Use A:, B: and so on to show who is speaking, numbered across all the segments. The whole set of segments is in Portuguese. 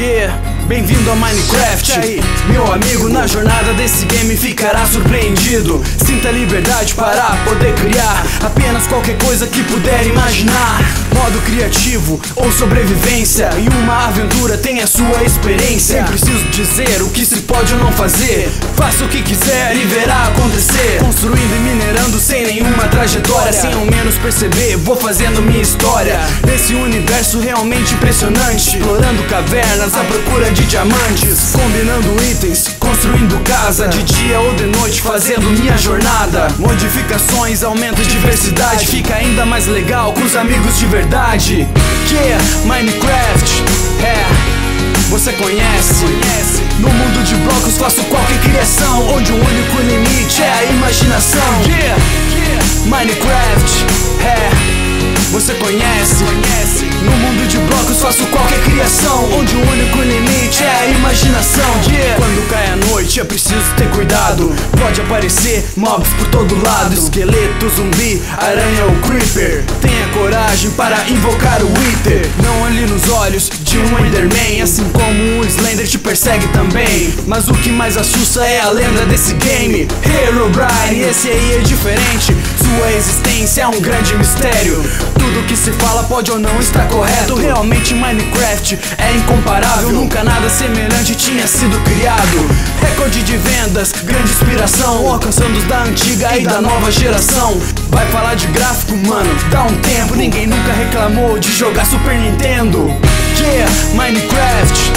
A: Yeah, bem-vindo a Minecraft. Aí, meu amigo, na jornada desse game ficará surpreendido. Sinta liberdade para poder criar apenas qualquer coisa que puder imaginar. Modo criativo ou sobrevivência, em uma aventura tem a sua experiência. Nem preciso dizer o que se pode ou não fazer. Faça o que quiser e verá acontecer. Construindo e minerando sem nenhuma trajetória. Sem ao menos perceber, vou fazendo minha história nesse universo realmente impressionante. Explorando cavernas à procura de diamantes, combinando itens, construindo casa, de dia ou de noite fazendo minha jornada. Modificações, aumenta a diversidade, fica ainda mais legal com os amigos de verdade. Yeah, Minecraft, você conhece? No mundo de blocos faço qualquer criação, onde o único limite é a imaginação. Yeah, Minecraft, você conhece? No mundo de blocos faço qualquer criação, onde o único limite é a imaginação. Yeah. Quando cai a noite é preciso ter cuidado, pode aparecer mobs por todo lado, esqueleto, zumbi, aranha ou creeper. Tenha coragem para invocar o Wither. Não olhe nos olhos de um Enderman, assim como o Slender te persegue também. Mas o que mais assusta é a lenda desse game, Herobrine. Esse aí é diferente, sua existência é um grande mistério. Tudo que se fala pode ou não estar correto. Realmente Minecraft é incomparável, nunca nada semelhante tinha sido criado. Recorde de vendas, grande inspiração, alcançando os da antiga e da nova geração. Vai falar de gráfico, mano, dá um tempo. Ninguém nunca reclamou de jogar Super Nintendo. Yeah, Minecraft,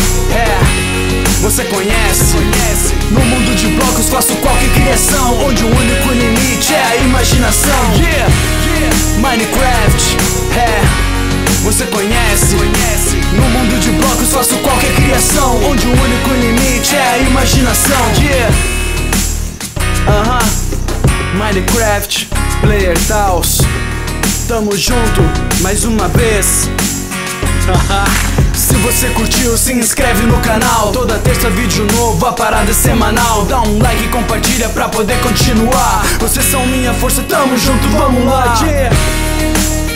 A: você conhece? No mundo de blocos faço qualquer criação, onde o único limite é a imaginação. Yeah, Minecraft, você conhece? No mundo de blocos faço qualquer criação, onde o único limite é a imaginação. Yeah, Minecraft, Player Taos, tamo junto mais uma vez. Se você curtiu, se inscreve no canal. Toda terça vídeo novo, a parada é semanal. Dá um like e compartilha pra poder continuar. Vocês são minha força, tamo junto, vamos lá. Yeah.